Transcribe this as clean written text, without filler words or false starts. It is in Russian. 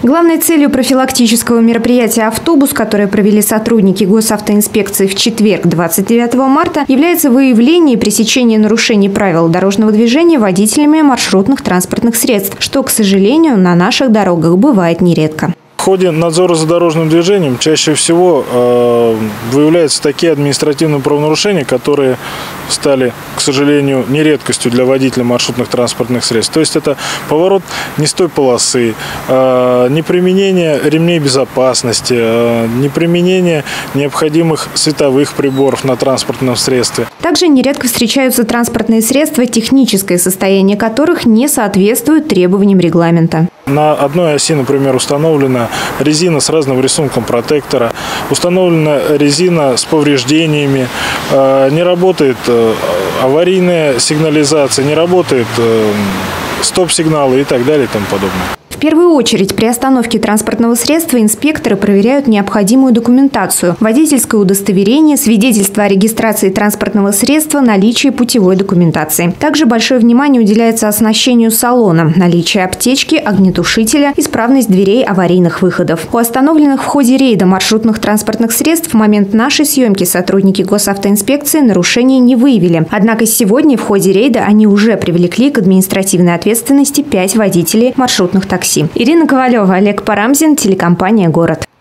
Главной целью профилактического мероприятия «Автобус», которое провели сотрудники госавтоинспекции в четверг, 29 марта, является выявление и пресечение нарушений правил дорожного движения водителями маршрутных транспортных средств, что, к сожалению, на наших дорогах бывает нередко. В ходе надзора за дорожным движением чаще всего выявляются такие административные правонарушения, которые стали, к сожалению, не редкостью для водителей маршрутных транспортных средств. То есть это поворот не с той полосы, неприменение ремней безопасности, неприменение необходимых световых приборов на транспортном средстве. Также нередко встречаются транспортные средства, техническое состояние которых не соответствует требованиям регламента. На одной оси, например, установлена резина с разным рисунком протектора, установлена резина с повреждениями, не работает аварийная сигнализация, не работает стоп-сигналы и так далее и тому подобное. В первую очередь при остановке транспортного средства инспекторы проверяют необходимую документацию – водительское удостоверение, свидетельство о регистрации транспортного средства, наличие путевой документации. Также большое внимание уделяется оснащению салона, наличие аптечки, огнетушителя, исправность дверей аварийных выходов. У остановленных в ходе рейда маршрутных транспортных средств в момент нашей съемки сотрудники госавтоинспекции нарушений не выявили. Однако сегодня в ходе рейда они уже привлекли к административной ответственности 5 водителей маршрутных такси. Ирина Ковалева, Олег Парамзин, телекомпания «Город».